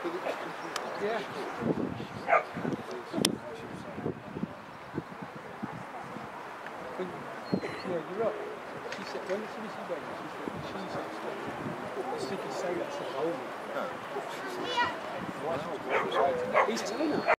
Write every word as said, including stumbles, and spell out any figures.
Yeah. When, yeah, you're right. She said, when she was in bed, she said, she said, the sticky soda, that's the whole. He's telling her.